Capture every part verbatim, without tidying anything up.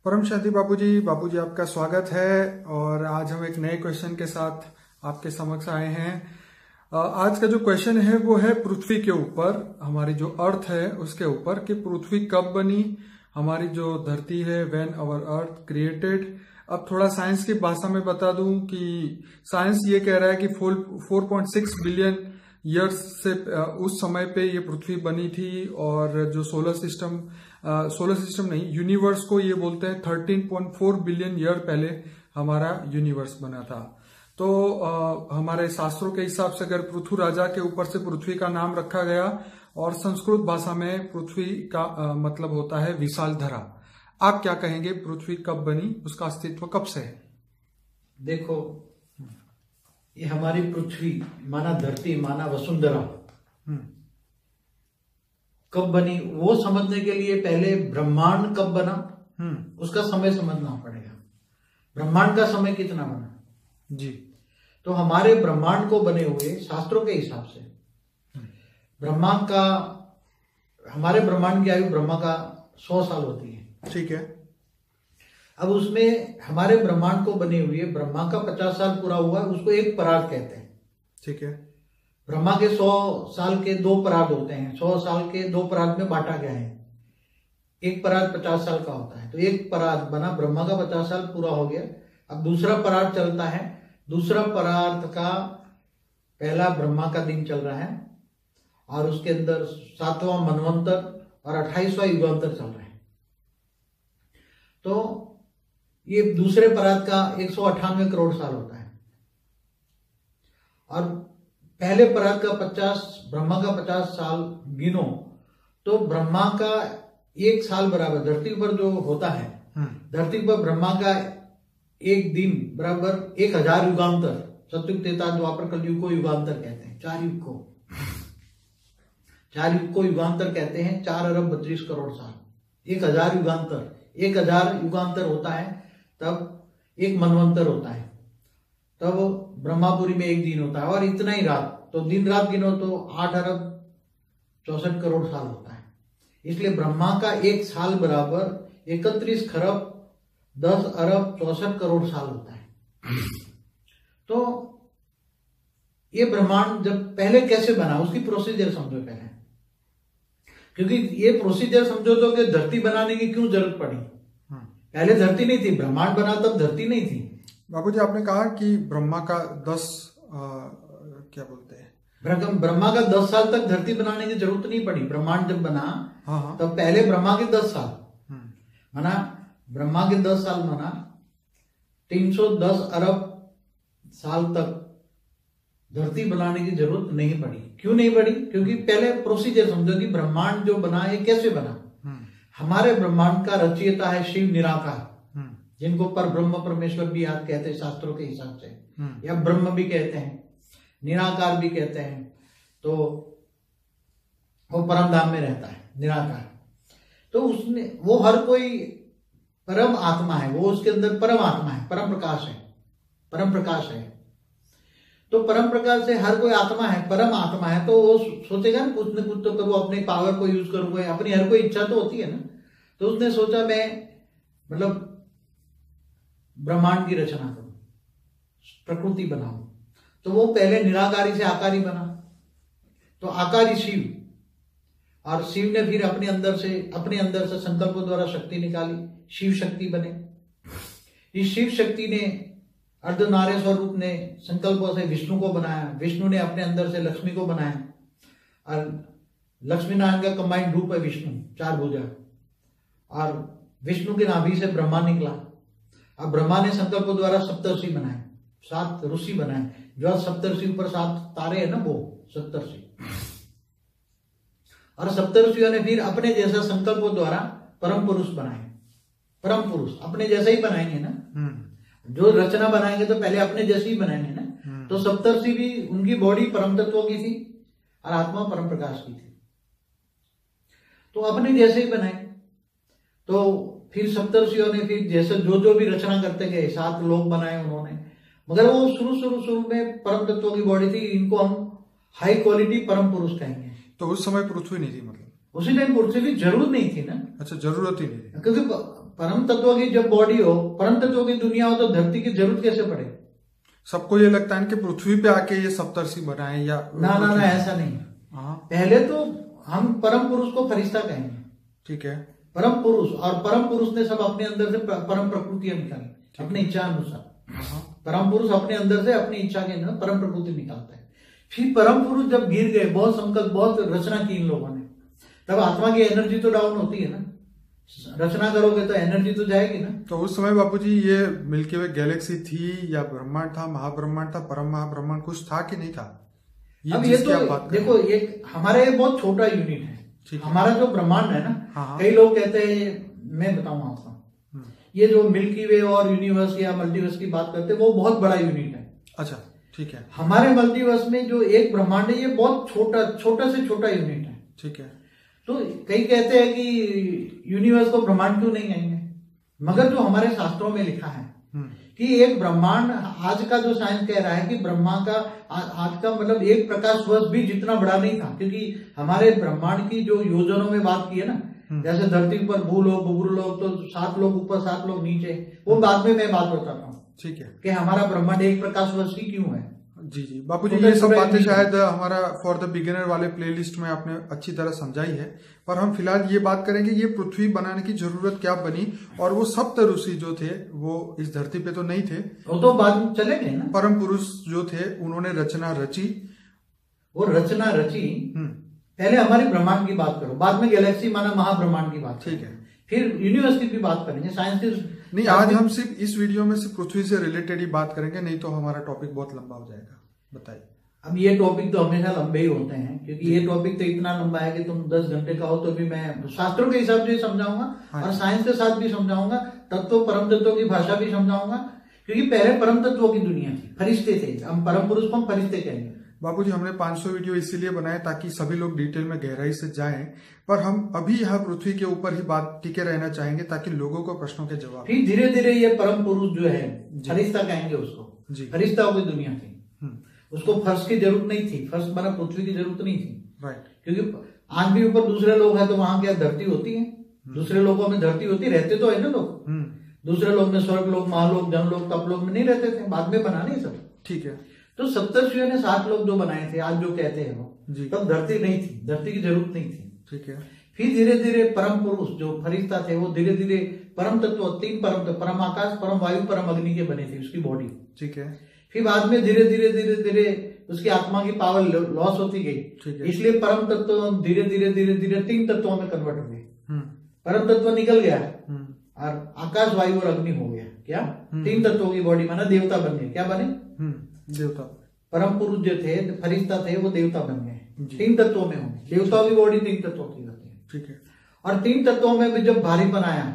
परम शांति बाबूजी बाबूजी आपका स्वागत है। और आज हम एक नए क्वेश्चन के साथ आपके समक्ष आए हैं। आज का जो क्वेश्चन है वो है पृथ्वी के ऊपर, हमारी जो अर्थ है उसके ऊपर कि पृथ्वी कब बनी, हमारी जो धरती है, व्हेन आवर अर्थ क्रिएटेड। अब थोड़ा साइंस की भाषा में बता दूं कि साइंस ये कह रहा है कि four point six billion years से उस समय पे ये पृथ्वी बनी थी। और जो सोलर सिस्टम सोलर सिस्टम नहीं, यूनिवर्स को ये बोलते हैं thirteen point four billion year पहले हमारा यूनिवर्स बना था। तो आ, हमारे शास्त्रों के हिसाब से अगर पृथु राजा के ऊपर से पृथ्वी का नाम रखा गया, और संस्कृत भाषा में पृथ्वी का आ, मतलब होता है विशाल धरा। आप क्या कहेंगे, पृथ्वी कब बनी, उसका अस्तित्व कब से है? देखो, ये हमारी पृथ्वी माना धरती माना वसुंधरा कब बनी, वो समझने के लिए पहले ब्रह्मांड कब बना उसका समय समझना पड़ेगा। ब्रह्मांड का समय कितना बना जी। तो हमारे ब्रह्मांड को बने हुए शास्त्रों के हिसाब से ब्रह्मांड का, हमारे ब्रह्मांड की आयु ब्रह्मा का सौ साल होती है। ठीक है। अब उसमें हमारे ब्रह्मांड को बने हुए ब्रह्मा का पचास साल पूरा हुआ, उसको एक पराग कहते हैं। ठीक है। ब्रह्मा के सौ साल के दो पराग होते हैं, सौ साल के दो पराग में बांटा गया है। एक पराग पचास साल का होता है, तो एक पराग बना, ब्रह्मा का पचास साल पूरा हो गया। अब दूसरा पराग चलता है, दूसरा पराग का पहला ब्रह्मा का दिन चल रहा है, और उसके अंदर सातवां मनवंतर और अट्ठाईसवां युगांतर चल रहा है। तो ये दूसरे पराग का एक सौ अट्ठानवे करोड़ साल होता है, और पहले पराग का पचास, ब्रह्मा का पचास साल गिनो तो ब्रह्मा का एक साल बराबर धरती पर जो होता है, धरती पर ब्रह्मा का एक दिन बराबर एक हजार युगांतर। सतयुग, त्रेता, द्वापर, कलयुग को युगांतर कहते हैं। चार युग को चार युग को युगांतर कहते हैं। चार अरब बत्तीस करोड़ साल, एक हजार युगांतर। एक हजार युगांतर होता है तब एक मनवंतर होता है, तब ब्रह्मापुरी में एक दिन होता है, और इतना ही रात। तो दिन रात गिनो तो आठ अरब चौसठ करोड़ साल होता है। इसलिए ब्रह्मा का एक साल बराबर इकतीस खरब दस अरब चौसठ करोड़ साल होता है। तो ये ब्रह्मांड जब पहले कैसे बना उसकी प्रोसीजर समझो पहले, क्योंकि ये प्रोसीजर समझो तो कि धरती बनाने की क्यों जरूरत पड़ी। पहले धरती नहीं थी, ब्रह्मांड बना तब धरती नहीं थी। बाबूजी आपने कहा कि ब्रह्मा का दस आ, क्या बोलते हैं, ब्रह्मा का दस साल तक धरती बनाने की जरूरत नहीं पड़ी। ब्रह्मांड जब बना हाँ हाँ। तब पहले ब्रह्मा के दस साल माना, ब्रह्मा के दस साल माना तीन सौ दस अरब साल तक धरती बनाने की जरूरत नहीं पड़ी। क्यों नहीं पड़ी? क्योंकि पहले प्रोसीजर समझो कि ब्रह्मांड जो बना ये कैसे बना। हमारे ब्रह्मांड का रचयिता है शिव निराकार, जिनको पर ब्रह्म परमेश्वर भी याद कहते हैं शास्त्रों के हिसाब से, या ब्रह्म भी कहते हैं, निराकार भी कहते हैं। तो वो परम धाम में रहता है निराकार। तो उसने, वो हर कोई परम आत्मा है, वो उसके अंदर परम आत्मा है, परम प्रकाश है, परम प्रकाश है। तो परम प्रकाश से हर कोई आत्मा है, परम आत्मा है। तो वो सोचेगा ना कुछ न कुछ तो करूँ, अपने पावर को यूज करूंगा, अपनी हर कोई इच्छा तो होती है ना। तो उसने सोचा मैं मतलब ब्रह्मांड की रचना करूं, प्रकृति बनाऊं। तो वो पहले निराकारी से आकारी बना, तो आकारी शिव, और शिव ने फिर अपने अंदर से अपने अंदर से संकल्पों द्वारा शक्ति निकाली, शिव शक्ति बने। इस शिव शक्ति ने अर्धनारेश्वर रूप ने संकल्पों से विष्णु को बनाया, विष्णु ने अपने अंदर से लक्ष्मी को बनाया, और लक्ष्मी नारायण का कंबाइंड रूप है विष्णु, चार भुजा। और विष्णु के नाभि से ब्रह्मा निकला। अब ब्रह्मा ने संकल्पों द्वारा सप्तर्षि बनाए, सात ऋषि बनाए। जो सप्तर्षि ऊपर सात तारे है ना, वो सप्तर्षि। और सप्तर्षियों ने फिर अपने जैसा संकल्पों द्वारा परम पुरुष बनाए। परम पुरुष अपने जैसा ही बनाएंगे ना, जो रचना बनाएंगे तो पहले अपने जैसे ही बनाएंगे ना। तो सप्तर्षि भी, उनकी बॉडी परम तत्वों की थी और आत्मा परम प्रकाश की थी, तो अपने जैसे ही बनाए। तो फिर सप्तर्षियों ने फिर जैसे जो जो भी रचना करते गए, सात लोग बनाए उन्होंने, मगर वो शुरू शुरू शुरू में परम तत्वों की बॉडी थी। इनको हम हाई क्वालिटी परम पुरुष कहेंगे। तो उस समय पृथ्वी नहीं थी, मतलब उसी टाइम पृथ्वी की जरूरत नहीं थी ना। अच्छा, जरूरत ही नहीं थी, क्योंकि परम तत्व की जब बॉडी हो, परम तत्व की दुनिया हो, तो धरती की जरूरत कैसे पड़े? सबको ये लगता है कि पृथ्वी पे आके ये सप्तर्षि बनाए या ना ना ना, ऐसा नहीं। हाँ, पहले तो हम परम पुरुष को फरिश्ता कहेंगे। ठीक है। परम पुरुष, और परम पुरुष ने सब अपने अंदर से परम प्रकृतियां निकाली अपनी इच्छा अनुसार। परम पुरुष अपने अंदर से अपनी इच्छा के अंदर परम प्रकृति निकालता है। फिर परम पुरुष जब गिर गए, बहुत संकल्प, बहुत रचना की इन लोगों ने, तब आत्मा की एनर्जी तो डाउन होती है ना। रचना करोगे तो एनर्जी तो जाएगी ना। तो उस समय बापूजी ये मिल्की वे गैलेक्सी थी या ब्रह्मांड था, महाब्रह्मांड था, परम महाब्रह्मांड कुछ था कि नहीं था? ये अब ये तो देखो, ये हमारा ये बहुत छोटा यूनिट है। हमारा जो ब्रह्मांड है ना, हाँ, कई लोग कहते हैं, मैं बताऊं आपको, ये जो मिल्की वे और यूनिवर्स या मल्टीवर्स की बात करते हैं, वो बहुत बड़ा यूनिट है। अच्छा, ठीक है। हमारे मल्टीवर्स में जो एक ब्रह्मांड है, ये बहुत छोटा छोटा से छोटा यूनिट है। ठीक है। तो कई कहते हैं कि यूनिवर्स को ब्रह्मांड क्यों नहीं कहेंगे, मगर जो हमारे शास्त्रों में लिखा है कि एक ब्रह्मांड, आज का जो साइंस कह रहा है कि ब्रह्मा का आ, आज का मतलब एक प्रकाश वर्ष भी जितना बड़ा नहीं था, क्योंकि हमारे ब्रह्मांड की जो योजनों में बात की है ना, जैसे धरती पर भूलोक भूलोक, तो सात लोग ऊपर सात लोग नीचे, वो बाद में मैं बात बताता हूँ। ठीक है, कि हमारा ब्रह्मांड एक प्रकाश वर्ष ही क्यों है। जी जी बापूजी, ये सब बातें शायद हमारा फॉर द बिगिनर वाले प्लेलिस्ट में आपने अच्छी तरह समझाई है, पर हम फिलहाल ये बात करेंगे ये पृथ्वी बनाने की जरूरत क्या बनी, और वो सप्त ऋषि जो थे वो इस धरती पे तो नहीं थे, वो तो बाद में चले गए ना। परम पुरुष जो थे उन्होंने रचना रची, वो रचना रची। पहले हमारी ब्रह्मांड की बात करो, बाद में गैलेक्सी माना महाब्रह्मांड की बात। ठीक है, फिर यूनिवर्स की भी बात करेंगे, साइंस की नहीं। आज हम सिर्फ इस वीडियो में सिर्फ पृथ्वी से रिलेटेड ही बात करेंगे, नहीं तो हमारा टॉपिक बहुत लंबा हो जाएगा। बताइए। अब ये टॉपिक तो हमेशा लंबे ही होते हैं, क्योंकि ये टॉपिक तो इतना लंबा है कि तुम दस घंटे का हो तो भी मैं शास्त्रों के हिसाब से समझाऊंगा, और साइंस के साथ भी समझाऊंगा, तत्व परम तत्वों की भाषा भी समझाऊंगा, क्योंकि पहले परम तत्वों की दुनिया थी, फरिश्ते थे। हम परम पुरुष को हम फरिश्ते कहेंगे। बापूजी, हमने पाँच सौ वीडियो इसीलिए बनाए ताकि सभी लोग डिटेल में गहराई से जाएं, पर हम अभी यहाँ पृथ्वी के ऊपर ही बात टिके रहना चाहेंगे ताकि लोगों को प्रश्नों के जवाब। फिर धीरे धीरे ये परम पुरुष जो है, फरिश्ता कहेंगे उसको, फरिश्ताओं की दुनिया थी। उसको फर्श की जरूरत नहीं थी, फर्श माना पृथ्वी की जरूरत नहीं थी। राइट, क्योंकि आज भी ऊपर दूसरे लोग हैं, तो वहां क्या धरती होती है? दूसरे लोगों में धरती होती, रहते तो है ना लोग। दूसरे लोग में स्वर्ग लोग, महालोक, जनलोक, तपलोक में नहीं रहते थे, बाद में बना नहीं सब। ठीक है, तो सप्तर्षियों ने सात लोग जो बनाए थे, आज जो कहते हैं वो, तब धरती नहीं थी, धरती की जरूरत नहीं थी। ठीक है, फिर धीरे धीरे परम पुरुष जो फरिश्ता थे, वो धीरे धीरे परम तत्व, तीन परम तत्व, परम आकाश, परम वायु, परम अग्नि के बने थे उसकी बॉडी। ठीक है, फिर बाद में धीरे धीरे धीरे धीरे उसकी आत्मा की पावर लॉस होती गई, इसलिए परम तत्व धीरे धीरे धीरे धीरे तीन तत्वों में कन्वर्ट हो गए। परम तत्व निकल गया और आकाश, वायु और अग्नि हो गया। क्या? तीन तत्वों की बॉडी माना देवता बन गए। क्या बने? देवता। परम पुरुष जो थे, फरिश्ता थे, वो देवता बन गए। तीन तत्वों में होंगे, देवताओं की बॉडी तीन तत्वों की होती है। ठीक है, और तीन तत्वों में भी जब भारीपन आया,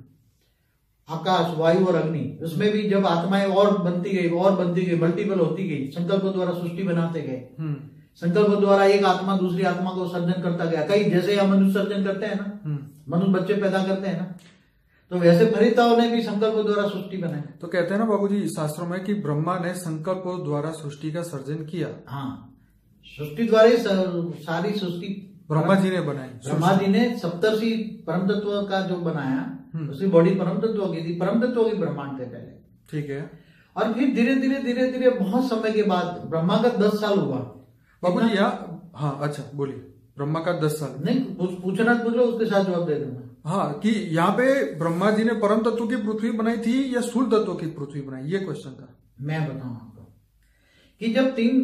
आकाश, वायु और अग्नि, उसमें भी जब आत्माएं और बनती गई, और बनती गई, मल्टीपल होती गई, संकल्प द्वारा सृष्टि बनाते गए, संकल्प द्वारा एक आत्मा दूसरी आत्मा को सर्जन करता गया। कई जैसे हम मनुष्य सर्जन करते हैं ना, मनुष्य बच्चे पैदा करते हैं ना, तो वैसे फरिश्ताओं ने भी संकल्प द्वारा सृष्टि बनाई। तो कहते हैं ना बाबूजी शास्त्रों में कि ब्रह्मा ने संकल्प द्वारा सृष्टि का सर्जन किया। हाँ, सृष्टि द्वारा ही सारी सृष्टि ब्रह्मा जी ने बनाई। ब्रह्मा जी ने सप्तर्षि परम तत्व का जो बनाया, उसकी बॉडी परम तत्व की थी, परम तत्व की ब्रह्मांड थे पहले। ठीक है, और फिर धीरे धीरे धीरे धीरे बहुत समय के बाद ब्रह्मा का दस साल हुआ। बाबूजी यहाँ, हाँ अच्छा बोलिए। ब्रह्मा का दस साल नहीं, पूछना पूछ लो, उसके साथ जवाब दे दूंगा। हाँ, कि यहाँ पे ब्रह्मा जी ने परम तत्व की पृथ्वी बनाई थी या स्थूल तत्व की पृथ्वी बनाई, ये क्वेश्चन था। मैं बताऊं आपको कि जब तीन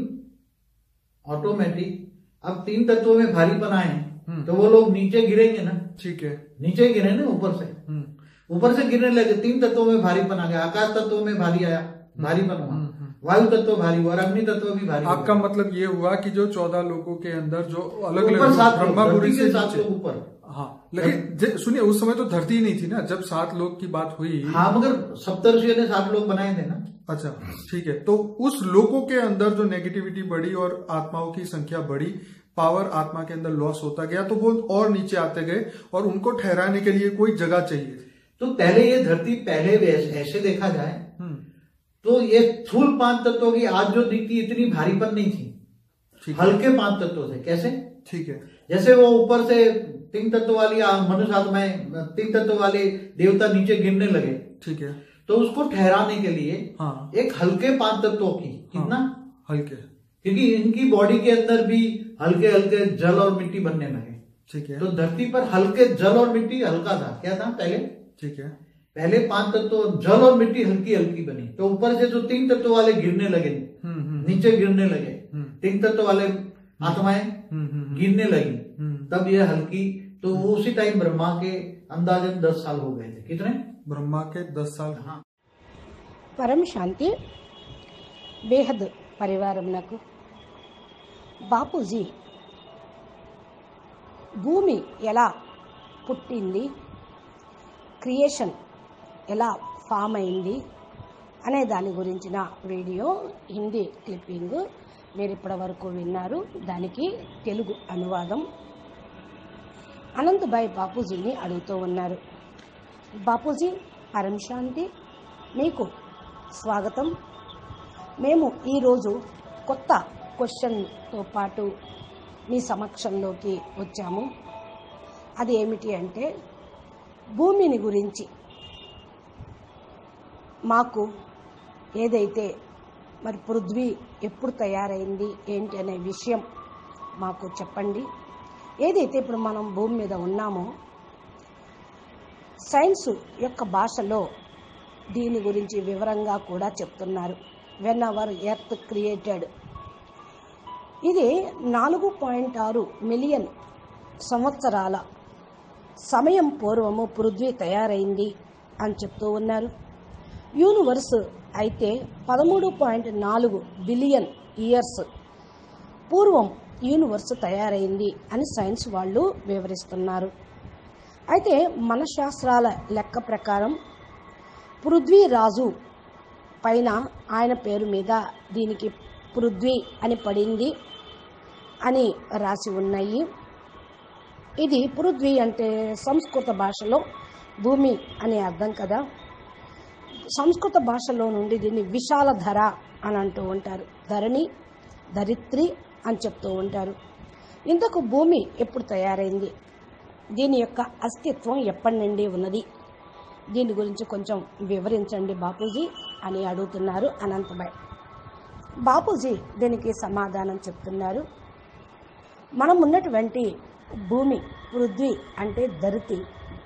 ऑटोमेटिक, अब तीन तत्वों में भारीपन आए तो वो लोग नीचे गिरेंगे ना। ठीक है, नीचे गिरे ना, ऊपर से ऊपर से गिरने लगे। तीन तत्वों में भारीपन आ गया, आकाश तत्व में भारी आया, भारीपन हुआ, वायु तत्व भारी हुआ, अग्नि तत्व भी भारी। आपका मतलब ये हुआ कि जो चौदह लोगों के अंदर जो अलग अलग ब्रह्मापुरी से सात लोग ऊपर। हाँ, लेकिन सुनिए उस समय तो धरती ही नहीं थी ना जब सात लोग की बात हुई। हाँ, मगर सप्तर्षियों ने सात लोग बनाए थे ना। अच्छा, ठीक है, तो उस लोगों के अंदर जो नेगेटिविटी बढ़ी और आत्माओं की संख्या बढ़ी, पावर आत्मा के अंदर लॉस होता गया, तो वो और नीचे आते गए और उनको ठहराने के लिए कोई जगह चाहिए। तो पहले ये धरती, पहले ऐसे देखा जाए तो ये स्थूल पांच तत्वों की आज जो दिखती इतनी भारीपन नहीं थी, हल्के पांच तत्व थे। कैसे? ठीक है, जैसे वो ऊपर से तीन तत्व वाली मनुष्य आत्माएं, तीन तत्व वाले देवता नीचे गिरने लगे, ठीक है, तो उसको ठहराने के लिए हाँ, एक हल्के पांच तत्वों की, कितना हाँ, हल्के, क्योंकि इनकी बॉडी के अंदर भी हल्के हल्के जल और मिट्टी बनने लगे, ठीक है, तो धरती पर हल्के जल और मिट्टी हल्का था, क्या था पहले, ठीक है, पहले पांच तत्व जल और मिट्टी हल्की हल्की बनी, तो ऊपर से जो तीन तत्व वाले गिरने लगे, नीचे गिरने लगे, तीन तत्व वाले आत्माएं गिरने लगी, तब यह हल्की, तो उसी टाइम ब्रह्मा के अंदाजन दस साल हो गए थे, कितने, ब्रह्मा के दस साल। हाँ। పరం శాంతి బేహద్ పరివారంనకు బాపూజీ భూమి ఎలా పుట్టింది, క్రియేషన్ ఎలా ఫామ్ అయింది అనే దాని గురించిన వీడియో హిందీ క్లిప్పింగ్ మీరు ఇప్పటి వరకు విన్నారు. దానికి తెలుగు అనువాదం అనంతభాయ్ బాపూజీని అడుగుతూ ఉన్నారు. బాపూజీ పరం శాంతి, మీకు స్వాగతం. మేము ఈరోజు కొత్త క్వశ్చన్తో పాటు మీ సమక్షంలోకి వచ్చాము. అది ఏమిటి అంటే భూమిని గురించి మాకు ఏదైతే మరి పృథ్వీ ఎప్పుడు తయారైంది ఏంటి అనే విషయం మాకు చెప్పండి. ఏదైతే ఇప్పుడు మనం భూమి మీద ఉన్నామో సైన్స్ యొక్క భాషలో దీని గురించి వివరంగా కూడా చెప్తున్నారు. వెన్ అవర్ ఎర్త్ క్రియేటెడ్, ఇది నాలుగు పాయింట్ ఆరు మిలియన్ సంవత్సరాల సమయం పూర్వము పృథ్వీ తయారైంది అని చెప్తూ ఉన్నారు. యూనివర్స్ అయితే పదమూడు పాయింట్ నాలుగు బిలియన్ ఇయర్స్ పూర్వం యూనివర్స్ తయారైంది అని సైన్స్ వాళ్ళు వివరిస్తున్నారు. అయితే మన శాస్త్రాల లెక్క ప్రకారం పృథ్వీ రాజు పైన ఆయన పేరు మీద దీనికి పృథ్వీ అని పడింది అని రాసి ఉన్నాయి. ఇది పృథ్వీ అంటే సంస్కృత భాషలో భూమి అని అర్థం కదా. సంస్కృత భాషలో నుండి దీన్ని విశాల ధర అని అంటూ ఉంటారు. ధరణి, ధరిత్రి అని చెప్తూ ఉంటారు. ఇంతకు భూమి ఎప్పుడు తయారైంది, దీని యొక్క అస్తిత్వం ఎప్పటి నుండి ఉన్నది, దీని గురించి కొంచెం వివరించండి బాపూజీ అని అడుగుతున్నారు అనంతభాయ్. బాపూజీ దీనికి సమాధానం చెప్తున్నారు. మనం ఉన్నటువంటి భూమి పృథ్వీ అంటే ధరితి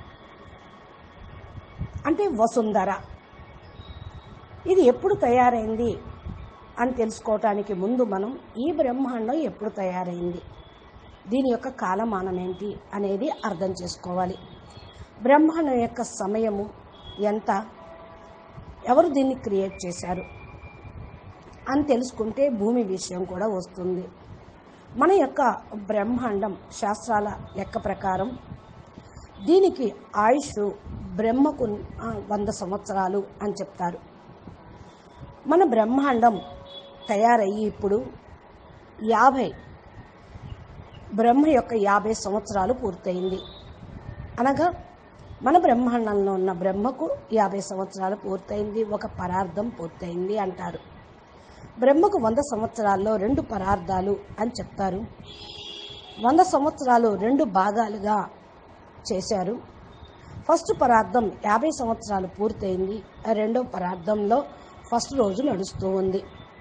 అంటే వసుంధర, ఇది ఎప్పుడు తయారైంది అని తెలుసుకోవటానికి ముందు మనం ఈ బ్రహ్మాండం ఎప్పుడు తయారైంది, దీని యొక్క కాలమానం ఏంటి అనేది అర్థం చేసుకోవాలి. బ్రహ్మాండం యొక్క సమయము ఎంత, ఎవరు దీన్ని క్రియేట్ చేశారు అని తెలుసుకుంటే భూమి విషయం కూడా వస్తుంది. మన యొక్క బ్రహ్మాండం శాస్త్రాల లెక్క ప్రకారం దీనికి ఆయుష్ బ్రహ్మకు వంద సంవత్సరాలు అని చెప్తారు. మన బ్రహ్మాండం తయారయ్యి ఇప్పుడు యాభై బ్రహ్మ యొక్క యాభై సంవత్సరాలు పూర్తయింది. అనగా మన బ్రహ్మాండంలో ఉన్న బ్రహ్మకు యాభై సంవత్సరాలు పూర్తయింది, ఒక పరార్థం పూర్తయింది అంటారు. బ్రహ్మకు వంద సంవత్సరాల్లో రెండు పరార్థాలు అని చెప్తారు. వంద సంవత్సరాలు రెండు భాగాలుగా చేశారు. ఫస్ట్ పరార్థం యాభై సంవత్సరాలు పూర్తయింది, రెండో పరార్థంలో ఫస్ట్ రోజు నడుస్తూ ఉంది.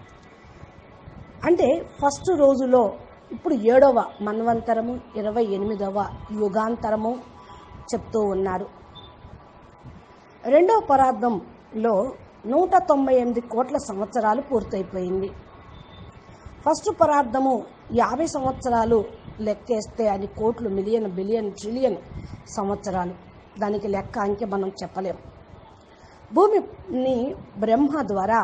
అంటే ఫస్ట్ రోజులో ఇప్పుడు ఏడవ మన్వంతరము, ఇరవై ఎనిమిదవ యుగాంతరము చెప్తూ ఉన్నారు. రెండవ పరార్థంలో నూట తొంభై ఎనిమిది కోట్ల సంవత్సరాలు పూర్తయిపోయింది. ఫస్ట్ పరార్థము యాభై సంవత్సరాలు లెక్కేస్తే అది కోట్లు, మిలియన్, బిలియన్, ట్రిలియన్ సంవత్సరాలు. దానికి లెక్క అంకె మనం చెప్పలేం. భూమిని బ్రహ్మ ద్వారా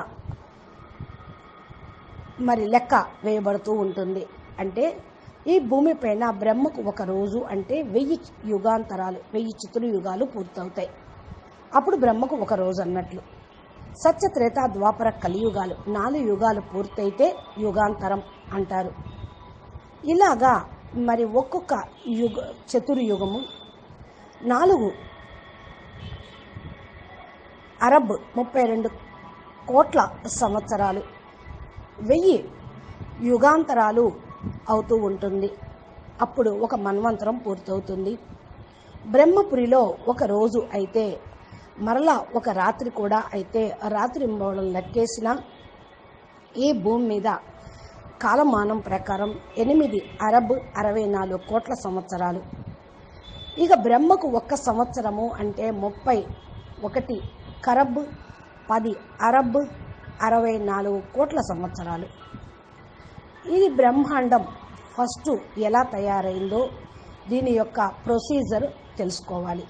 మరి లెక్క వేయబడుతూ ఉంటుంది. అంటే ఈ భూమి పైన బ్రహ్మకు ఒక రోజు అంటే వెయ్యి యుగాంతరాలు, వెయ్యి చతుర్యుగాలు పూర్తవుతాయి. అప్పుడు బ్రహ్మకు ఒక రోజు అన్నట్లు. సత్య, త్రేత, ద్వాపర, కలియుగాలు నాలుగు యుగాలు పూర్తయితే యుగాంతరం అంటారు. ఇలాగా మరి ఒక్కొక్క యుగ చతుర్యుగము నాలుగు అరబ్ ముప్పై రెండు కోట్ల సంవత్సరాలు, వెయ్యి యుగాంతరాలు అవుతూ ఉంటుంది. అప్పుడు ఒక మన్వంతరం పూర్తవుతుంది. బ్రహ్మపురిలో ఒక రోజు అయితే మరలా ఒక రాత్రి కూడా అయితే రాత్రి మూలం లెక్కేసిన ఈ భూమి మీద కాలమానం ప్రకారం ఎనిమిది అరబ్ అరవై నాలుగు కోట్ల సంవత్సరాలు. ఇక బ్రహ్మకు ఒక్క సంవత్సరము అంటే ముప్పై ఒకటి కరబ్ పది అరబ్ అరవై నాలుగు కోట్ల సంవత్సరాలు. ఇది బ్రహ్మాండం ఫస్ట్ ఎలా తయారైందో దీని యొక్క ప్రొసీజర్ తెలుసుకోవాలి.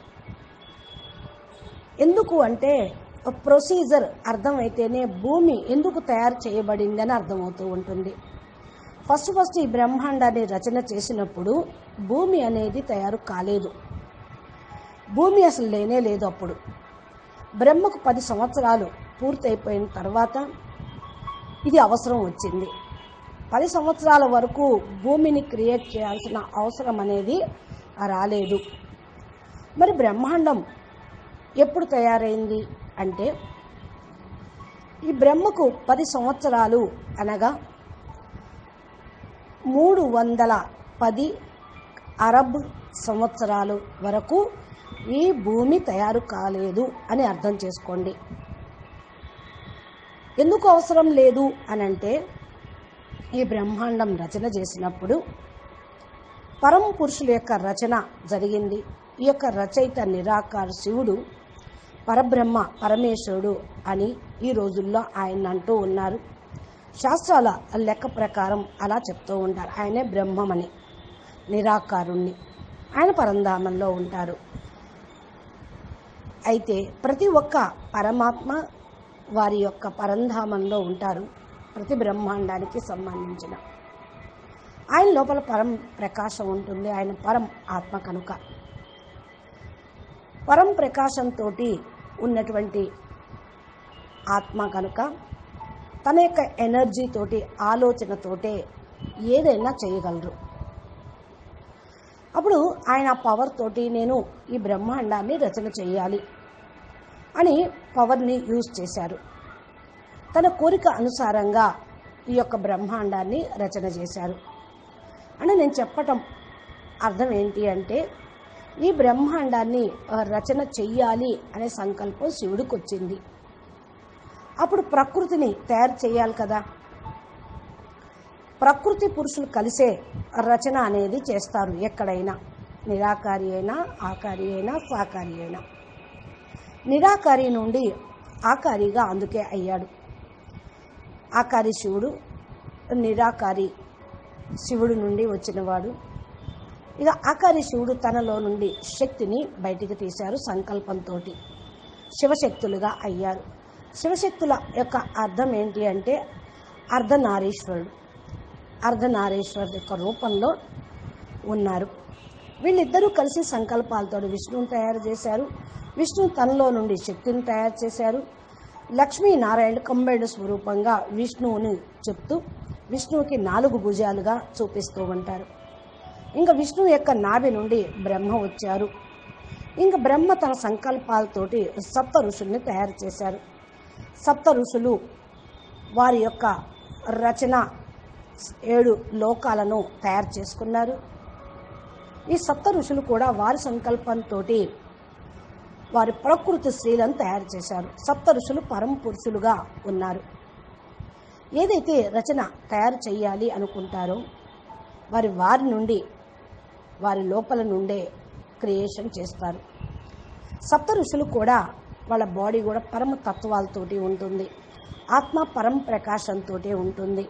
ఎందుకు అంటే ప్రొసీజర్ అర్థమైతేనే భూమి ఎందుకు తయారు చేయబడిందని అర్థమవుతూ ఉంటుంది. ఫస్ట్ ఫస్ట్ ఈ బ్రహ్మాండాన్ని రచన చేసినప్పుడు భూమి అనేది తయారు కాలేదు. భూమి అసలు లేనే లేదు. అప్పుడు బ్రహ్మకు పది సంవత్సరాలు పూర్తయిపోయిన తర్వాత ఇది అవసరం వచ్చింది. పది సంవత్సరాల వరకు భూమిని క్రియేట్ చేయాల్సిన అవసరం అనేది రాలేదు. మరి బ్రహ్మాండం ఎప్పుడు తయారైంది అంటే ఈ బ్రహ్మకు పది సంవత్సరాలు అనగా మూడు వందల పది అరబ్ సంవత్సరాలు వరకు ఈ భూమి తయారు కాలేదు అని అర్థం చేసుకోండి. ఎందుకు అవసరం లేదు అనంటే ఈ బ్రహ్మాండం రచన చేసినప్పుడు పరమ పురుషుల యొక్క రచన జరిగింది. ఈ యొక్క రచయిత నిరాకార శివుడు పరబ్రహ్మ పరమేశ్వరుడు అని ఈ రోజుల్లో ఆయన అంటూ ఉన్నారు. శాస్త్రాల లెక్క ప్రకారం అలా చెప్తూ ఉంటారు. ఆయనే బ్రహ్మమని, నిరాకారుణ్ణి. ఆయన పరంధామంలో ఉంటారు. అయితే ప్రతి ఒక్క పరమాత్మ వారి యొక్క పరంధామంలో ఉంటారు. ప్రతి బ్రహ్మాండానికి సంబంధించిన ఆయన లోపల పరం ప్రకాశం ఉంటుంది. ఆయన పరం ఆత్మ కనుక పరం ప్రకాశంతో ఉన్నటువంటి ఆత్మ కనుక తన యొక్క ఎనర్జీతోటి ఆలోచనతోటే ఏదైనా చేయగలరు. అప్పుడు ఆయన పవర్ తోటి నేను ఈ బ్రహ్మాండాన్ని రచన చేయాలి అని పవర్ని యూజ్ చేశారు. తన కోరిక అనుసారంగా ఈ యొక్క బ్రహ్మాండాన్ని రచన చేశారు అని నేను చెప్పటం అర్థం ఏంటి అంటే ఈ బ్రహ్మాండాన్ని రచన చెయ్యాలి అనే సంకల్పం శివుడికి వచ్చింది. అప్పుడు ప్రకృతిని తయారు చేయాలి కదా. ప్రకృతి పురుషులు కలిసే రచన అనేది చేస్తారు ఎక్కడైనా, నిరాకారి అయినా ఆకారి అయినా సాకారి అయినా. నిరాకారి నుండి ఆకారిగా అందుకే అయ్యాడు. ఆకారి శివుడు నిరాకారి శివుడు నుండి వచ్చినవాడు. ఇక ఆకారి శివుడు తనలో నుండి శక్తిని బయటికి తీశారు. సంకల్పంతో శివశక్తులుగా అయ్యారు. శివశక్తుల యొక్క అర్థం ఏంటి అంటే అర్ధనారీశ్వరుడు. అర్ధనారీశ్వరుడు యొక్క రూపంలో ఉన్నారు. వీళ్ళిద్దరూ కలిసి సంకల్పాలతో విష్ణువుని తయారు చేశారు. విష్ణువు తనలో నుండి శక్తిని తయారు చేశారు. లక్ష్మీనారాయణ కంబైండ్ స్వరూపంగా విష్ణువుని చెప్తూ విష్ణువుకి నాలుగు భుజాలుగా చూపిస్తూ ఉంటారు. ఇంకా విష్ణువు యొక్క నాభి నుండి బ్రహ్మ వచ్చారు. ఇంకా బ్రహ్మ తన సంకల్పాలతోటి సప్త ఋషుల్ని తయారు చేశారు. సప్త ఋషులు వారి యొక్క రచన ఏడు లోకాలను తయారు చేసుకున్నారు. ఈ సప్త ఋషులు కూడా వారి సంకల్పంతో వారి ప్రకృతి స్త్రీలను తయారు చేశారు. సప్త ఋషులు పరమ పురుషులుగా ఉన్నారు. ఏదైతే రచన తయారు చేయాలి అనుకుంటారో వారి వారి నుండి వారి లోపల నుండే క్రియేషన్ చేస్తారు. సప్త ఋషులు కూడా వాళ్ళ బాడీ కూడా పరమ తత్వాలతోటి ఉంటుంది. ఆత్మ పరమ ప్రకాశంతో ఉంటుంది.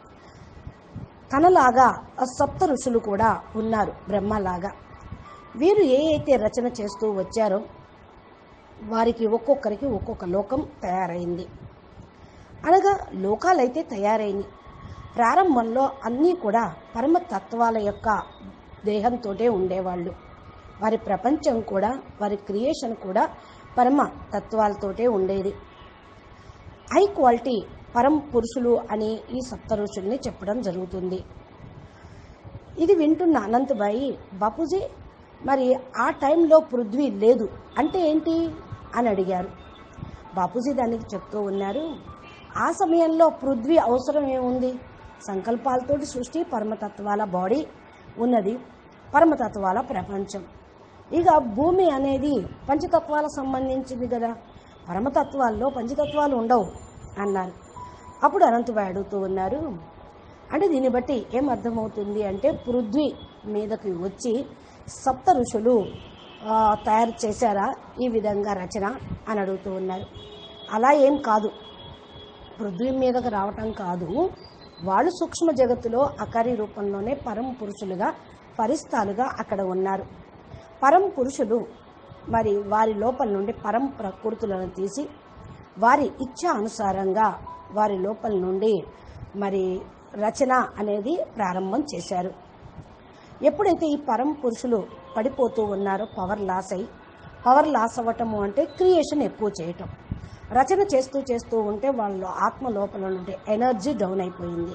తనలాగా ఆ సప్త ఋషులు కూడా ఉన్నారు బ్రహ్మలాగా. వీరు ఏ అయితే రచన చేస్తూ వచ్చారో వారికి ఒక్కొక్కరికి ఒక్కొక్క లోకం తయారైంది. అనగా లోకాలైతే తయారైనవి. ప్రారంభంలో అన్నీ కూడా పరమతత్వాల యొక్క దేహంతో ఉండేవాళ్ళు. వారి ప్రపంచం కూడా వారి క్రియేషన్ కూడా పరమ తత్వాలతోటే ఉండేది. హై క్వాలిటీ పరమ పురుషులు అని ఈ సప్త ఋషుల్ని చెప్పడం జరుగుతుంది. ఇది వింటున్న అనంతబాయి, బాపూజీ మరి ఆ టైంలో పృథ్వీ లేదు అంటే ఏంటి అని అడిగారు. బాపూజీ దానికి చెప్తూ ఉన్నారు, ఆ సమయంలో పృథ్వీ అవసరం ఏముంది, సంకల్పాలతోటి సృష్టి పరమతత్వాల బాడీ ఉన్నది పరమతత్వాల ప్రపంచం. ఇక భూమి అనేది పంచతత్వాలకు సంబంధించింది కదా, పరమతత్వాల్లో పంచతత్వాలు ఉండవు అన్నారు. అప్పుడు అనంతభాయ్ అడుగుతూ ఉన్నారు, అంటే దీన్ని బట్టి ఏం అర్థమవుతుంది అంటే పృథ్వీ మీదకి వచ్చి సప్త ఋషులు తయారు చేశారా ఈ విధంగా రచన అని అడుగుతూ ఉన్నారు. అలా ఏం కాదు, పృథ్వీ మీదకి రావటం కాదు, వాళ్ళు సూక్ష్మ జగత్తులో అకారి రూపంలోనే పరమ పురుషులుగా పరిస్థాలుగా అక్కడ ఉన్నారు. పరమ పురుషులు మరి వారి లోపల నుండి పరమ ప్రకృతులను తీసి వారి ఇచ్చ అనుసారంగా వారి లోపల నుండి మరి రచన అనేది ప్రారంభం చేశారు. ఎప్పుడైతే ఈ పరమ పురుషులు పడిపోతూ ఉన్నారో పవర్ లాస్ అయ్యి, పవర్ లాస్ అవ్వటము అంటే క్రియేషన్ ఎక్కువ చేయటం, రచన చేస్తూ చేస్తూ ఉంటే వాళ్ళ ఆత్మ లోపల నుండి ఎనర్జీ డౌన్ అయిపోయింది.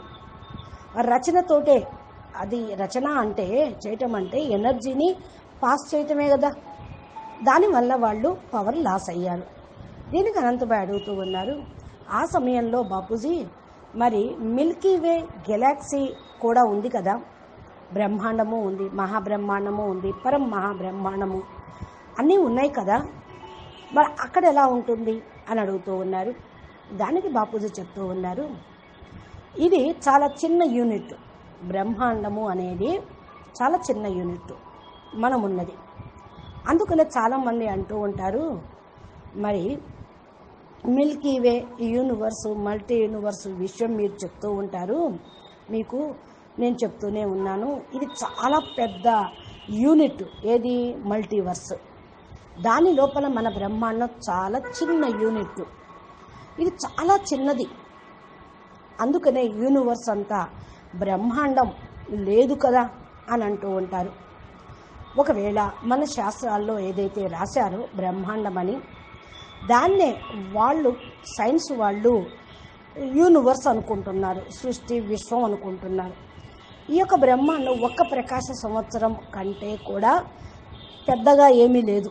రచనతోటే, అది రచన అంటే చేయటం అంటే ఎనర్జీని పాస్ చేయటమే కదా, దానివల్ల వాళ్ళు పవర్ లాస్ అయ్యారు. దీనికి అనంతభాయ్ అడుగుతూ ఉన్నారు, ఆ సమయంలో బాపూజీ మరి మిల్కీ వే గెలాక్సీ కూడా ఉంది కదా, బ్రహ్మాండము ఉంది, మహాబ్రహ్మాండము ఉంది, పరం మహాబ్రహ్మాండము అన్నీ ఉన్నాయి కదా, మరి అక్కడ ఎలా ఉంటుంది అని అడుగుతూ ఉన్నారు. దానికి బాపూజీ చెప్తూ ఉన్నారు, ఇది చాలా చిన్న యూనిట్, బ్రహ్మాండము అనేది చాలా చిన్న యూనిట్ మనం ఉన్నది. అందుకనే చాలామంది అంటూ ఉంటారు, మరి Milky Way universe multi universe విషయం మీరు చెప్తూ ఉంటారు, మీకు నేను చెప్తూనే ఉన్నాను, ఇది చాలా పెద్ద యూనిట్, ఏది మల్టీవర్స్, దాని లోపల మన బ్రహ్మాండం చాలా చిన్న యూనిట్, ఇది చాలా చిన్నది, అందుకనే యూనివర్స్ అంతా బ్రహ్మాండం లేదు కదా అని అంటూ ఉంటారు. ఒకవేళ మన శాస్త్రాల్లో ఏదైతే రాశారో బ్రహ్మాండం అని, దాన్నే వాళ్ళు సైన్స్ వాళ్ళు యూనివర్స్ అనుకుంటున్నారు, సృష్టి విశ్వం అనుకుంటున్నారు. ఈ యొక్క బ్రహ్మాండం ఒక్క ప్రకాశ సంవత్సరం కంటే కూడా పెద్దగా ఏమీ లేదు.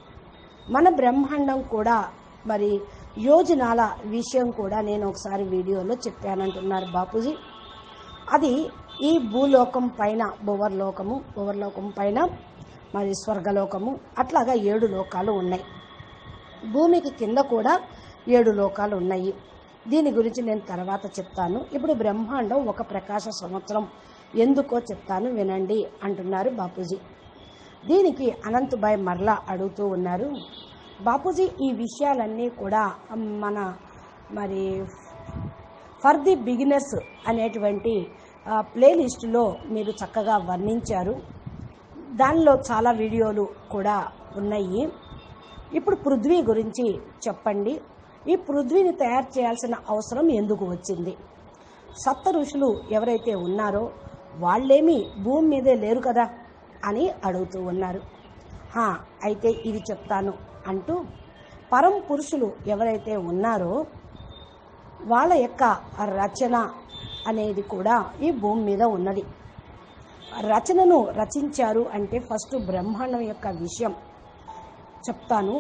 మన బ్రహ్మాండం కూడా మరి యోజనాల విషయం కూడా నేను ఒకసారి వీడియోలో చెప్పానంటున్నారు బాపూజీ. అది ఈ భూలోకం పైన భువర్లోకము, భువర్లోకం పైన మరి స్వర్గలోకము, అట్లాగా ఏడు లోకాలు ఉన్నాయి. భూమికి కింద కూడా ఏడు లోకాలు ఉన్నాయి. దీని గురించి నేను తర్వాత చెప్తాను. ఇప్పుడు బ్రహ్మాండం ఒక ప్రకాశ సంవత్సరం ఎందుకో చెప్తాను వినండి అంటున్నారు బాపూజీ. దీనికి అనంతభాయ్ మరలా అడుగుతూ ఉన్నారు, బాపూజీ ఈ విషయాలన్నీ కూడా మన మరి ఫర్ ది బిగినర్స్ అనేటువంటి ప్లేలిస్టులో మీరు చక్కగా వర్ణించారు, దానిలో చాలా వీడియోలు కూడా ఉన్నాయి. ఇప్పుడు పృథ్వీ గురించి చెప్పండి, ఈ పృథ్వీని తయారు చేయాల్సిన అవసరం ఎందుకు వచ్చింది? సప్త ఋషులు ఎవరైతే ఉన్నారో వాళ్ళేమీ భూమి మీదే లేరు కదా అని అడుగుతూ ఉన్నారు. హా, అయితే ఇది చెప్తాను అంటూ పరం పురుషులు ఎవరైతే ఉన్నారో వాళ్ళ యొక్క రచన అనేది కూడా ఈ భూమి మీద ఉన్నది. రచనను రచించారు అంటే ఫస్ట్ బ్రహ్మాండం యొక్క విషయం చెప్తాను.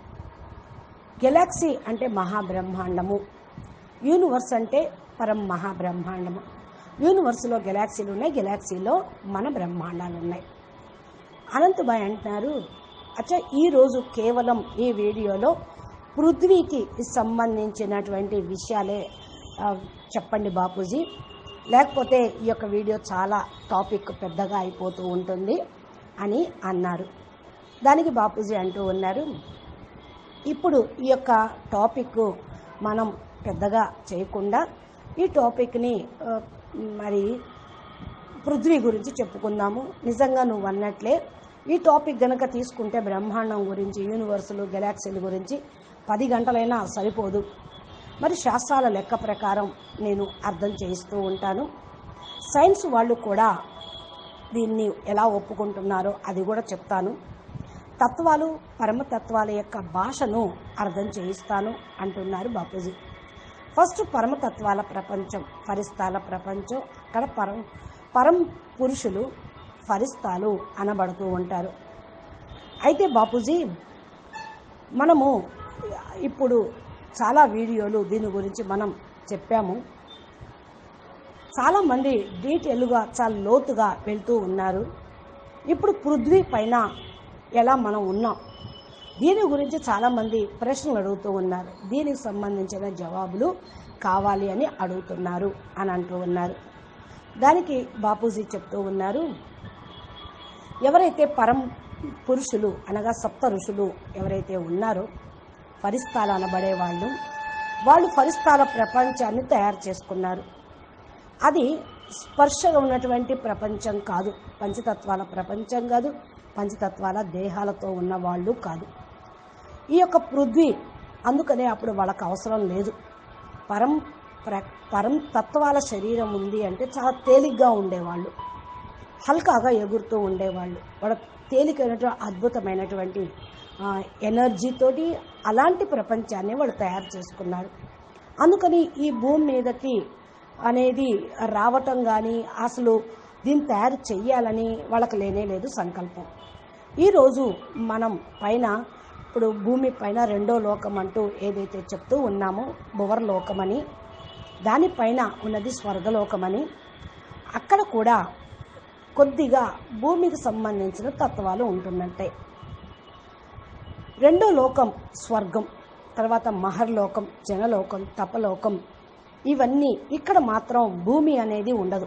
గెలాక్సీ అంటే మహాబ్రహ్మాండము, యూనివర్స్ అంటే పరం మహాబ్రహ్మాండము. యూనివర్స్లో గెలాక్సీలు ఉన్నాయి, గెలాక్సీలో మన బ్రహ్మాండాలు ఉన్నాయి. అనంతభాయ్ అంటున్నారు, అచ్చా ఈరోజు కేవలం ఈ వీడియోలో పృథ్వీకి సంబంధించినటువంటి విషయాలే చెప్పండి బాపూజీ, లేకపోతే ఈ యొక్క వీడియో చాలా టాపిక్ పెద్దగా అయిపోతూ ఉంటుంది అని అన్నారు. దానికి బాపూజీ అంటూ ఉన్నారు, ఇప్పుడు ఈ యొక్క టాపిక్ మనం పెద్దగా చేయకుండా ఈ టాపిక్ని మరి పృథ్వీ గురించి చెప్పుకుందాము. నిజంగా నువ్వు అన్నట్లే ఈ టాపిక్ గనక తీసుకుంటే బ్రహ్మాండం గురించి, యూనివర్సులు, గెలాక్సీల గురించి పది గంటలైనా సరిపోదు. మరి శాస్త్రాల లెక్క ప్రకారం నేను అర్థం చేయిస్తూ ఉంటాను. సైన్స్ వాళ్ళు కూడా దీన్ని ఎలా ఒప్పుకుంటున్నారో అది కూడా చెప్తాను. తత్వాలు, పరమతత్వాల యొక్క భాషను అర్థం చేయిస్తాను అంటున్నారు బాపూజీ. ఫస్ట్ పరమతత్వాల ప్రపంచం, ఫరిస్తాల ప్రపంచం, అక్కడ పరం పరం పురుషులు ఫరిస్తాలు అనబడుతూ ఉంటారు. అయితే బాపూజీ మనము ఇప్పుడు చాలా వీడియోలు దీని గురించి మనం చెప్పాము. చాలామంది డీటెయిల్గా చాలా లోతుగా వెళ్తూ ఉన్నారు. ఇప్పుడు పృథ్వీ పైన ఎలా మనం ఉన్నాం, దీని గురించి చాలామంది ప్రశ్నలు అడుగుతూ ఉన్నారు. దీనికి సంబంధించిన జవాబులు కావాలి అని అడుగుతున్నారు అని అంటూ ఉన్నారు. దానికి బాపూజీ చెప్తూ ఉన్నారు, ఎవరైతే పరం పురుషులు అనగా సప్త ఋషులు ఎవరైతే ఉన్నారో ఫరిస్తాలు అనబడే వాళ్ళు వాళ్ళు ఫరిస్తాల ప్రపంచాన్ని తయారు చేసుకున్నారు. అది స్పర్శగా ఉన్నటువంటి ప్రపంచం కాదు, పంచతత్వాల ప్రపంచం కాదు, పంచతత్వాల దేహాలతో ఉన్న వాళ్ళు కాదు. ఈ యొక్క పృథ్వీ అందుకనే అప్పుడు వాళ్ళకు అవసరం లేదు. పరం ప్ర పరం తత్వాల శరీరం ఉంది అంటే చాలా తేలిగ్గా ఉండేవాళ్ళు, హల్కాగా ఎగురుతూ ఉండేవాళ్ళు. వాళ్ళ తేలికైనటువంటి అద్భుతమైనటువంటి ఎనర్జీతోటి అలాంటి ప్రపంచాన్ని వాళ్ళు తయారు చేసుకున్నారు. అందుకని ఈ భూమి మీదకి అనేది రావటం కానీ అసలు దీన్ని తయారు చెయ్యాలని వాళ్ళకి లేనే లేదు సంకల్పం. ఈరోజు మనం పైన ఇప్పుడు భూమి పైన రెండో లోకం అంటూ ఏదైతే చెప్తూ ఉన్నామో భువర్లోకమని, దానిపైన ఉన్నది స్వర్గలోకమని, అక్కడ కూడా కొద్దిగా భూమికి సంబంధించిన తత్వాలు ఉంటున్నట్టే. రెండో లోకం స్వర్గం, తర్వాత మహర్లోకం, జనలోకం, తపలోకం, ఇవన్నీ. ఇక్కడ మాత్రం భూమి అనేది ఉండదు.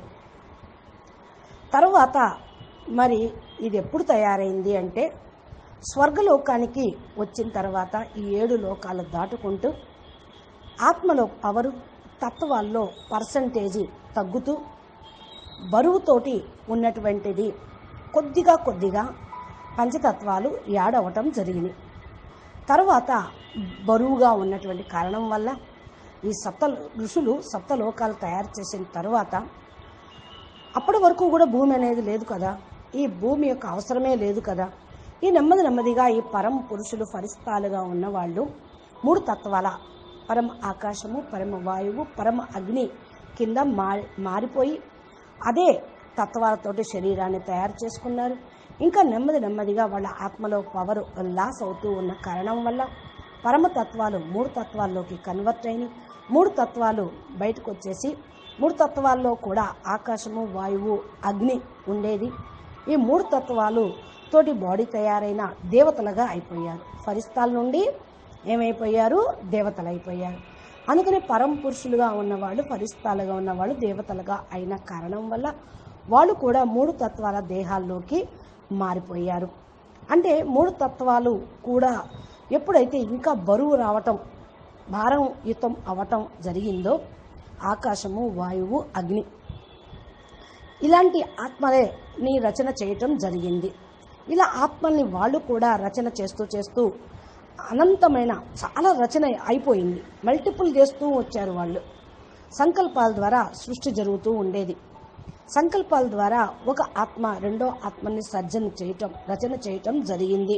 తర్వాత మరి ఇది ఎప్పుడు తయారైంది అంటే స్వర్గలోకానికి వచ్చిన తర్వాత ఈ ఏడు లోకాలు దాటుకుంటూ ఆత్మలో పవరు తత్వాల్లో పర్సంటేజీ తగ్గుతూ బరువుతోటి ఉన్నటువంటిది కొద్దిగా కొద్దిగా పంచతత్వాలు యాడ్ అవ్వటం జరిగింది. తర్వాత బరువుగా ఉన్నటువంటి కారణం వల్ల ఈ సప్త ఋషులు సప్తలోకాలు తయారు చేసిన తర్వాత అప్పటి వరకు కూడా భూమి అనేది లేదు కదా, ఈ భూమి యొక్క అవసరమే లేదు కదా. ఈ నెమ్మది నెమ్మదిగా ఈ పరమ పురుషులు ఫరిస్తాలుగా ఉన్నవాళ్ళు మూడు తత్వాల పరమ ఆకాశము, పరమ వాయువు, పరమ అగ్ని కింద మారి మారిపోయి అదే తత్వాలతోటి శరీరాన్ని తయారు చేసుకున్నారు. ఇంకా నెమ్మది నెమ్మదిగా వాళ్ళ ఆత్మలో పవర్ లాస్ అవుతూ ఉన్న కారణం వల్ల పరమతత్వాలు మూడు తత్వాల్లోకి కన్వర్ట్ అయినాయి. మూడు తత్వాలు బయటకు వచ్చేసి మూడు తత్వాల్లో కూడా ఆకాశము, వాయువు, అగ్ని ఉండేది. ఈ మూడు తత్వాలు తోటి బాడీ తయారైన దేవతలుగా అయిపోయారు. ఫరిస్తాల నుండి ఏమైపోయారు, దేవతలు అయిపోయారు. అందుకని పరమ పురుషులుగా ఉన్నవాళ్ళు ఫరిస్తాలుగా ఉన్నవాళ్ళు దేవతలుగా అయిన కారణం వల్ల వాళ్ళు కూడా మూడు తత్వాల దేహాల్లోకి మారిపోయారు. అంటే మూడు తత్వాలు కూడా ఎప్పుడైతే ఇంకా బరువు రావటం, భారం యుతం అవటం జరిగిందో ఆకాశము, వాయువు, అగ్ని ఇలాంటి ఆత్మని రచన చేయటం జరిగింది. ఇలా ఆత్మల్ని వాళ్ళు కూడా రచన చేస్తూ చేస్తూ అనంతమైన చాలా రచన అయిపోయింది. మల్టిపుల్ చేస్తూ వచ్చారు వాళ్ళు. సంకల్పాల ద్వారా సృష్టి జరుగుతూ ఉండేది. సంకల్పాల ద్వారా ఒక ఆత్మ రెండో ఆత్మని సర్జన చేయటం, రచన చేయటం జరిగింది.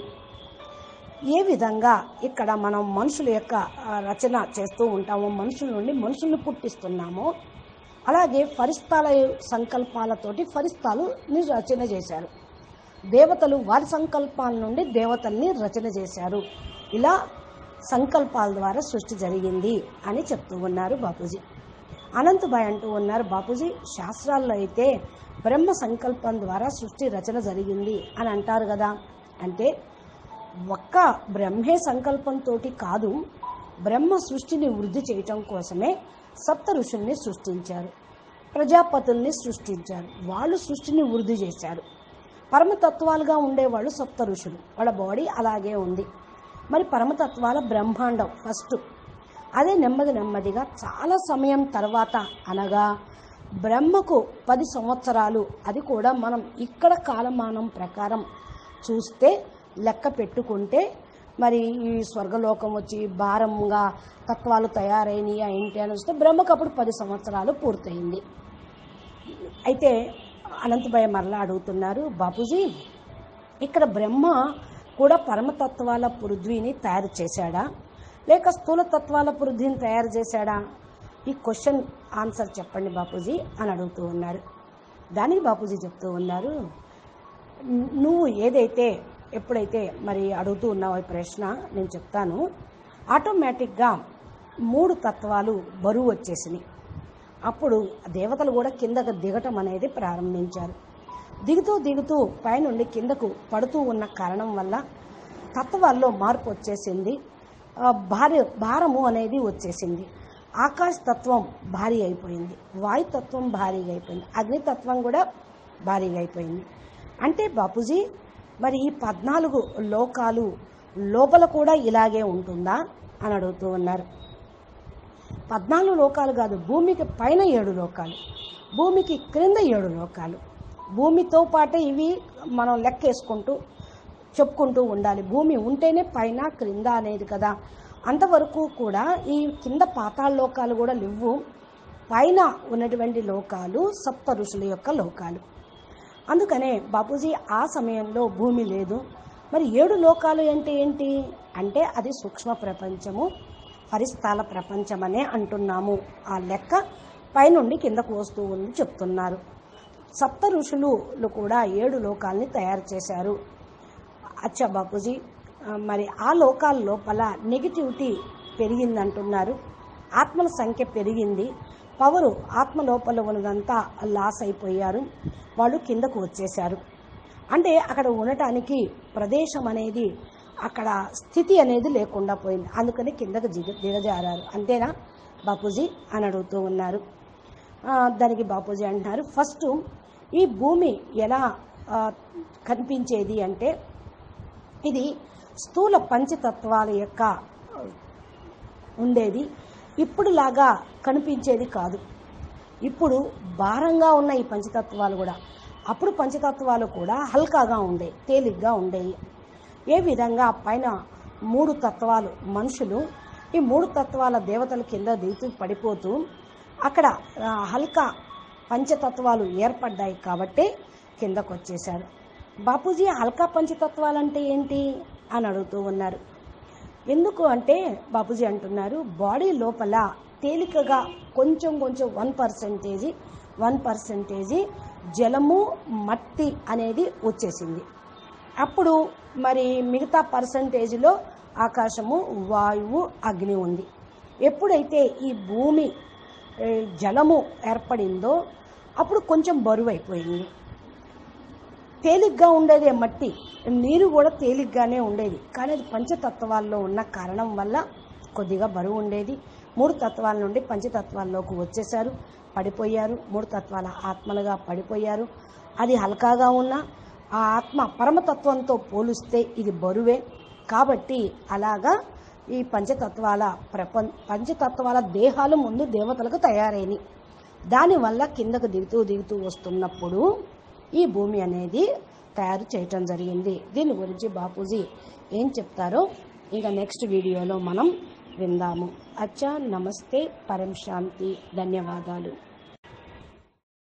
ఏ విధంగా ఇక్కడ మనం మనుషుల యొక్క రచన చేస్తూ ఉంటామో, మనుషుల నుండి మనుషుల్ని పుట్టిస్తున్నామో, అలాగే ఫరిస్తాల సంకల్పాలతోటి ఫరిస్తాలని రచన చేశారు. దేవతలు వారి సంకల్పాల నుండి దేవతల్ని రచన చేశారు. ఇలా సంకల్పాల ద్వారా సృష్టి జరిగింది అని చెప్తూ ఉన్నారు బాపూజీ. అనంతభాయ్ అంటూ ఉన్నారు, బాపూజీ శాస్త్రాల్లో అయితే బ్రహ్మ సంకల్పం ద్వారా సృష్టి రచన జరిగింది అని అంటారు కదా. అంటే ఒక్క బ్రహ్మే సంకల్పంతో కాదు, బ్రహ్మ సృష్టిని వృద్ధి చేయటం కోసమే సప్త ఋషుల్ని సృష్టించారు, ప్రజాపతుల్ని సృష్టించారు. వాళ్ళు సృష్టిని వృద్ధి చేశారు. పరమతత్వాలుగా ఉండేవాళ్ళు సప్త ఋషులు, వాళ్ళ బాడీ అలాగే ఉంది. మరి పరమతత్వాల బ్రహ్మాండం ఫస్ట్, అదే నెమ్మది నెమ్మదిగా చాలా సమయం తర్వాత అనగా బ్రహ్మకు పది సంవత్సరాలు, అది కూడా మనం ఇక్కడ కాలమానం ప్రకారం చూస్తే లెక్క పెట్టుకుంటే మరి ఈ స్వర్గలోకం వచ్చి భారంగా తత్వాలు తయారైనవి ఏంటి అని వస్తే బ్రహ్మకు అప్పుడు పది సంవత్సరాలు పూర్తయింది. అయితే అనంతభాయ్ మరలా అడుగుతున్నారు, బాపూజీ ఇక్కడ బ్రహ్మ కూడా పరమతత్వాల పృథ్వీని తయారు చేశాడా లేక స్థూల తత్వాల పృథ్వీని తయారు చేశాడా? ఈ క్వశ్చన్ ఆన్సర్ చెప్పండి బాపూజీ అని అడుగుతూ ఉన్నారు. దానికి బాపూజీ చెప్తూ ఉన్నారు, నువ్వు ఏదైతే ఎప్పుడైతే మరి అడుగుతూ ఉన్నావు ఈ ప్రశ్న నేను చెప్తాను. ఆటోమేటిక్గా మూడు తత్వాలు బరువు వచ్చేసినాయి. అప్పుడు దేవతలు కూడా కిందకు దిగటం అనేది ప్రారంభించారు. దిగుతూ దిగుతూ పైనుండి కిందకు పడుతూ ఉన్న కారణం వల్ల తత్వాల్లో మార్పు వచ్చేసింది. భారీ భారము అనేది వచ్చేసింది. ఆకాశ తత్వం భారీ అయిపోయింది, వాయుతత్వం భారీగా అయిపోయింది, అగ్నితత్వం కూడా భారీగా అయిపోయింది. అంటే బాపూజీ మరి ఈ పద్నాలుగు లోకాలు లోపల కూడా ఇలాగే ఉంటుందా అని అడుగుతూ ఉన్నారు. పద్నాలుగు లోకాలు కాదు, భూమికి పైన ఏడు లోకాలు, భూమికి క్రింద ఏడు లోకాలు. భూమితో పాటే ఇవి మనం లెక్కేసుకుంటూ చెప్పుకుంటూ ఉండాలి. భూమి ఉంటేనే పైన క్రింద అనేది కదా. అంతవరకు కూడా ఈ కింద పాతాళ లోకాలు కూడా లేవు. పైన ఉన్నటువంటి లోకాలు సప్త ఋషుల యొక్క లోకాలు. అందుకనే బాపూజీ ఆ సమయంలో భూమి లేదు. మరి ఏడు లోకాలు అంటే ఏంటి అంటే అది సూక్ష్మ ప్రపంచము, పరిస్థాల ప్రపంచమనే అంటున్నాము. ఆ లెక్క పైనుండి కిందకు వస్తూ ఉంది చెప్తున్నారు. సప్త ఋషులు కూడా ఏడు లోకాలని తయారు చేశారు. అచ్చా బాపూజీ, మరి ఆ లోకాల లోపల నెగిటివిటీ పెరిగిందంటున్నారు. ఆత్మల సంఖ్య పెరిగింది, పవరు ఆత్మ లోపల ఉన్నదంతా లాస్ అయిపోయారు, వాళ్ళు కిందకు వచ్చేశారు. అంటే అక్కడ ఉండటానికి ప్రదేశం అనేది, అక్కడ స్థితి అనేది లేకుండా పోయింది. అందుకని కిందకు దిగ దిగజారారు అంతేనా బాపూజీ అని అడుగుతూ ఉన్నారు. దానికి బాపూజీ అంటున్నారు, ఫస్ట్ ఈ భూమి ఎలా కనిపించేది అంటే ఇది స్థూల పంచతత్వాల యొక్క ఉండేది, ఇప్పుడులాగా కనిపించేది కాదు. ఇప్పుడు భారంగా ఉన్న ఈ పంచతత్వాలు కూడా, అప్పుడు పంచతత్వాలు కూడా హల్కాగా ఉండే, తేలిగ్గా ఉండేవి. ఏ విధంగా పైన మూడు తత్వాలు మనుషులు, ఈ మూడు తత్వాల దేవతల కింద దిగుతూ పడిపోతూ అక్కడ హల్కా పంచతత్వాలు ఏర్పడ్డాయి కాబట్టి కిందకు వచ్చేశారు. బాపూజీ హల్కా పంచతత్వాలంటే ఏంటి అని అడుగుతూ ఉన్నారు. ఎందుకు అంటే బాపూజీ అంటున్నారు, బాడీ లోపల తేలికగా కొంచెం కొంచెం వన్ పర్సెంటేజీ వన్ పర్సెంటేజీ జలము మట్టి అనేది వచ్చేసింది. అప్పుడు మరి మిగతా పర్సంటేజ్లో ఆకాశము, వాయువు, అగ్ని ఉంది. ఎప్పుడైతే ఈ భూమి జలము ఏర్పడిందో అప్పుడు కొంచెం బరువు అయిపోయింది. తేలిగ్గా ఉండేదే మట్టి, నీరు కూడా తేలిగ్గానే ఉండేది, కానీ అది పంచతత్వాల్లో ఉన్న కారణం వల్ల కొద్దిగా బరువు ఉండేది. మూడు తత్వాల నుండి పంచతత్వాల్లోకి వచ్చేసారు, పడిపోయారు. మూడు తత్వాల ఆత్మలుగా పడిపోయారు. అది హల్కాగా ఉన్న ఆ ఆత్మ పరమతత్వంతో పోలిస్తే ఇది బరువే. కాబట్టి అలాగా ఈ పంచతత్వాల ప్రపంచ పంచతత్వాల దేహాలు ముందు దేవతలకు తయారైనవి. దానివల్ల కిందకు దిగుతూ దిగుతూ వస్తున్నప్పుడు ఈ భూమి అనేది తయారు చేయటం జరిగింది. దీని గురించి బాపూజీ ఏం చెప్తారో ఇంకా నెక్స్ట్ వీడియోలో మనం విందాము. అచ్చా, నమస్తే, పరం శాంతి, ధన్యవాదాలు.